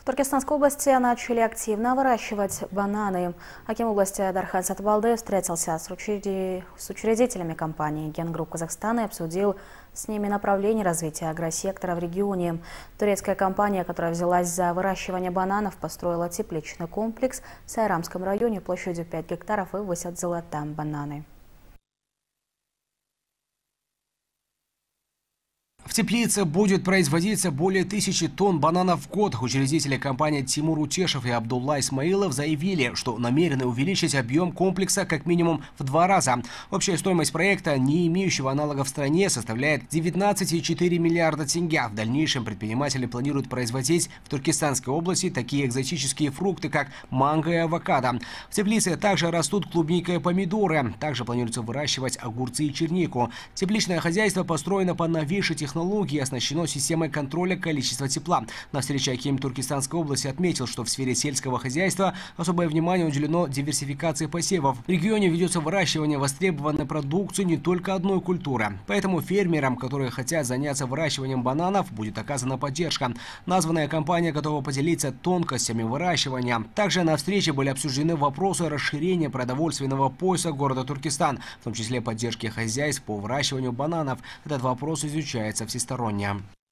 В Туркестанской области начали активно выращивать бананы. Аким области Дархан Сатыбалды встретился с учредителями компании «Генгрупп Казахстана» и обсудил с ними направление развития агросектора в регионе. Турецкая компания, которая взялась за выращивание бананов, построила тепличный комплекс в Сайрамском районе площадью 5 гектаров и высадила там бананы. В теплице будет производиться более 1000 тонн бананов в год. Учредители компании Тимур Утешев и Абдулла Исмаилов заявили, что намерены увеличить объем комплекса как минимум в 2 раза. Общая стоимость проекта, не имеющего аналога в стране, составляет 19,4 миллиарда тенге. В дальнейшем предприниматели планируют производить в Туркестанской области такие экзотические фрукты, как манго и авокадо. В теплице также растут клубника и помидоры. Также планируется выращивать огурцы и чернику. Тепличное хозяйство построено по новейшей технологии и оснащено системой контроля количества тепла. На встрече аким Туркестанской области отметил, что в сфере сельского хозяйства особое внимание уделено диверсификации посевов. В регионе ведется выращивание востребованной продукции не только одной культуры. Поэтому фермерам, которые хотят заняться выращиванием бананов, будет оказана поддержка. Названная компания готова поделиться тонкостями выращивания. Также на встрече были обсуждены вопросы расширения продовольственного пояса города Туркестан, в том числе поддержки хозяйств по выращиванию бананов. Этот вопрос изучается всесторонне.